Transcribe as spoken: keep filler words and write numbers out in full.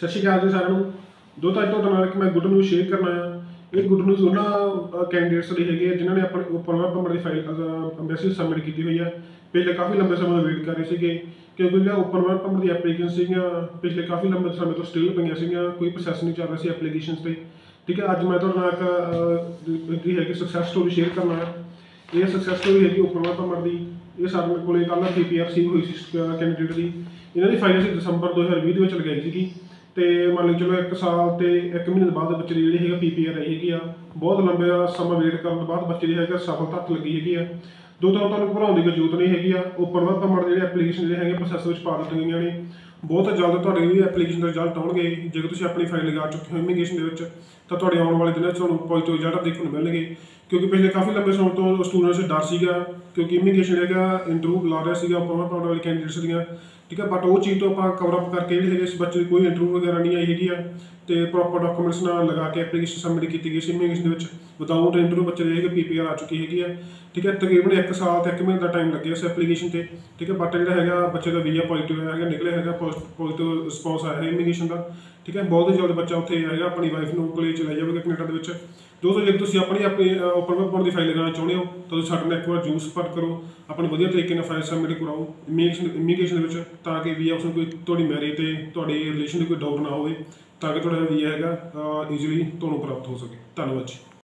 ਸਤਿ ਸ਼੍ਰੀ ਅਕਾਲ ਜੀ ਸਾਰਿਆਂ ਨੂੰ। ਦੋ ਤਾਂ ਅੱਜ ਤੁਹਾਡੇ ਨਾਲ ਇੱਕ ਮੈਂ ਗੁੱਡ ਨਿਊਜ਼ ਸ਼ੇਅਰ ਕਰਨਾ ਆ। ਇਹ ਗੁੱਡ ਨਿਊਜ਼ ਉਹਨਾਂ ਕੈਂਡੀਡੇਟਸ ਲਈ ਹੈਗੇ ਆ ਜਿਨ੍ਹਾਂ ਨੇ ਆਪਣੇ ਓਪਨ ਵਰਕ ਪਰਮਿਟ ਦੀ ਫਾਈਲ ਅੰਬੈਸੀ ਸਬਮਿਟ ਕੀਤੀ ਹੋਈ ਆ। ਪਿਛਲੇ ਕਾਫੀ ਲੰਬੇ ਸਮੇਂ ਤੋਂ ਵੇਟ ਕਰ ਰਹੇ ਸੀਗੇ ਕਿਉਂਕਿ ਜਿਹੜਾ ਓਪਨ ਵਰਕ ਪਰਮਿਟ ਦੀ ਐਪਲੀਕੇਸ਼ਨ ਸੀਗੀਆਂ ਪਿਛਲੇ ਕਾਫੀ ਲੰਬੇ ਸਮੇਂ ਤੋਂ ਸਟਿਲ ਪਈਆਂ ਸੀਗੀਆਂ, ਕੋਈ ਪ੍ਰੋਸੈਸ ਨਹੀਂ ਚੱਲ ਰਿਹਾ ਸੀ ਐਪਲੀਕੇਸ਼ਨਸ 'ਤੇ। ਠੀਕ ਹੈ, ਅੱਜ ਮੈਂ ਤੁਹਾਡੇ ਨਾਲ ਇੱਕ ਜਿਹੜੀ ਹੈਗੀ ਸਕਸੈਸ ਸਟੋਰੀ ਸ਼ੇਅਰ ਕਰਨਾ ਆ। ਇਹ ਸਕਸੈਸ ਸਟੋਰੀ ਹੈਗੀ ਓਪਨ ਵਰਕ ਪਰਮਿਟ ਦੀ। ਇਹ ਸਾਡੇ ਕੋਲ ਕੱਲ੍ਹ ਪੀ ਪੀ ਆਰ ਸੀ ਹੋਈ ਸੀ ਕੈਂਡੀਡੇਟ ਦੀ। ਇਹਨਾਂ ਦੀ ਫਾਈਲ ਅਸੀਂ ਦਸੰਬਰ ਦੋ ਹਜ਼ਾਰ ਵੀਹ ਦੇ ਵਿੱਚ ਲਗਾਈ ਸੀਗੀ ਤੇ ਮੰਨ ਲਓ ਚਲੋ ਇੱਕ ਸਾਲ ਤੇ ਇੱਕ ਮਹੀਨੇ ਤੋਂ ਬਾਅਦ ਬੱਚੇ ਦੀ ਜਿਹੜੀ ਹੈਗਾ ਪੀ ਪੀ ਆਰ ਆਈ ਹੈਗੀ ਆ। ਬਹੁਤ ਲੰਬੇ ਸਮਾਂ ਵੇਟ ਕਰਨ ਤੋਂ ਬਾਅਦ ਬੱਚੇ ਦੀ ਹੈਗਾ ਸਫਲਤਾ ਹੱਥ ਲੱਗੀ ਹੈਗੀ ਆ। ਦੋ ਤਾਂ ਤੁਹਾਨੂੰ ਘਬਰਾਉਣ ਦੀ ਕੋਈ ਜ਼ਰੂਰਤ ਨਹੀਂ ਹੈਗੀ ਆ। ਓਪਨ ਵਰਕ ਪਰਮਿਟ ਜਿਹੜੇ ਐਪਲੀਕੇਸ਼ਨ ਜਿਹੜੇ ਹੈਗੇ ਪ੍ਰੋਸੈਸ ਵਿੱਚ ਪਾ ਦਿੱਤੀਆਂ ਗਈਆਂ ਨੇ। ਬਹੁਤ ਜਲਦ ਤੁਹਾਡੇ ਵੀ ਐਪਲੀਕੇਸ਼ਨ ਦੇ ਰਿਜ਼ਲਟ ਆਉਣਗੇ। ਜੇਕਰ ਤੁਸੀਂ ਆਪਣੀ ਫਾਈਲ ਲਗਾ ਚੁੱਕੇ ਹੋ ਇਮੀਗ੍ਰੇਸ਼ਨ ਦੇ ਵਿੱਚ ਤਾਂ ਤੁਹਾਡੇ ਆਉਣ ਵਾਲੇ ਦਿਨਾਂ 'ਚ ਤੁਹਾਨੂੰ ਪੋਜ਼ੀਟਿਵ ਰਿਜ਼ਲਟ ਦੇਖਣ ਨੂੰ ਮਿਲਣਗੇ। ਕਿਉਂਕਿ ਪਿਛਲੇ ਕਾਫੀ ਲੰਬੇ ਸਮੇਂ ਤੋਂ ਸਟੂਡੈਂਟਸ 'ਚ ਡਰ ਸੀਗਾ ਕਿਉਂਕਿ ਇਮੀਗ੍ਰੇਸ਼ਨ ਹੈਗਾ ਇੰਟਰਵਿਊ ਬੁਲਾ ਰਿਹਾ ਸੀਗਾ ਓਪਨ ਵਰਕ ਪਰਮਿਟ ਵਾਲੇ ਕੈਂਡੀਡੇਟਸ ਦੀਆਂ। ਠੀਕ ਹੈ, ਬਟ ਉਹ ਚੀਜ਼ ਤੋਂ ਆਪਾਂ ਕਵਰ ਅਪ ਕਰਕੇ ਜਿਹੜੇ ਹੈਗੇ ਇਸ ਬੱਚੇ ਦੀ ਕੋਈ ਇੰਟਰਵਿਊ ਵਗੈਰਾ ਨਹੀਂ ਆਈ ਹੈਗੀ ਆ ਤੇ ਪ੍ਰੋਪਰ ਡਾਕੂਮੈਂਟਸ ਨਾਲ ਲਗਾ ਕੇ ਐਪਲੀਕੇਸ਼ਨ ਸਬਮਿਟ ਕੀਤੀ ਗਈ ਸੀ ਇਮੀਗ੍ਰੇਸ਼ਨ ਦੇ ਵਿੱਚ। ਵਿਦਾਊਟ ਇੰਟਰਵਿਊ ਬੱਚੇ ਦੇ ਹੈਗੇ ਪੀ ਪੀ ਆਰ ਆ ਚੁੱਕੀ ਹੈਗੀ ਆ। ਠੀਕ ਹੈ, ਤਕਰੀਬਨ ਇੱਕ ਸਾਲ ਤੇ ਇੱਕ ਮਹੀਨੇ ਦਾ ਟਾਈਮ ਲੱਗਿਆ ਇਸ ਐਪਲੀਕੇਸ਼ਨ ਤੇ। ਠੀਕ ਹੈ, ਬਟ ਜਿਹੜਾ ਹੈਗਾ ਬੱਚੇ ਦਾ ਵੀਜ਼ਾ ਪੋਜ਼ੀਟਿਵ ਹੈਗਾ ਨਿਕਲਿਆ ਹੈਗਾ, ਪੋਜ਼ੀਟਿਵ ਰਿਸਪੌਂਸ ਆਇਆ ਹੈ ਇਮੀਗ੍ਰੇਸ਼ਨ ਦਾ। ਠੀਕ ਹੈ, ਬਹੁਤ ਹੀ ਜਲਦ ਬੱਚਾ ਉੱਥੇ ਆਏਗਾ, ਆਪਣੀ ਵਾਈਫ ਨੂੰ ਕੋਲੇ ਚਲਾ ਜਾਵੇਗਾ ਕੈਨੇਡਾ ਦੇ ਵਿੱਚ। ਦੋਸਤੋ ਜੇਕਰ ਤੁਸੀਂ ਆਪਣੀ ਆਪਣੀ ਓਪਨ ਵਰਕ ਪਰਮਿਟ ਦੀ ਫਾਈਲ ਲਗਾਉਣਾ ਚਾਹੁੰਦੇ ਹੋ ਤਾਂ ਤੁਸੀਂ ਸਾਡੇ ਨਾਲ ਇੱਕ ਵਾਰ ਜ਼ਰੂਰ ਸੰਪਰਕ ਕਰੋ। ਆਪਣੇ ਵਧੀਆ ਤਰੀਕੇ ਨਾਲ ਫਾਈਲ ਸਬਮਿਟ ਕਰਵਾਓ ਇਮੀਗ੍ਰੇਸ਼ਨ ਇਮੀਗ੍ਰੇਸ਼ਨ ਦੇ ਵਿੱਚ, ਤਾਂ ਕਿ ਵੀਜ਼ਾ ਉਸ ਨੂੰ ਕੋਈ ਤੁਹਾਡੀ ਮੈਰਿਜ ਤੇ ਤੁਹਾਡੇ ਰਿਲੇਸ਼ਨ ਦੀ ਕੋਈ ਡਾਊਟ ਨਾ ਹੋਵੇ, ਤਾਂ ਕਿ ਤੁਹਾਡਾ ਵੀਜ਼ਾ ਹੈਗਾ ਈਜ਼ੀਲੀ ਤੁਹਾਨੂੰ ਪ੍ਰਾਪਤ ਹੋ ਸਕੇ। ਧੰਨਵਾਦ ਜੀ।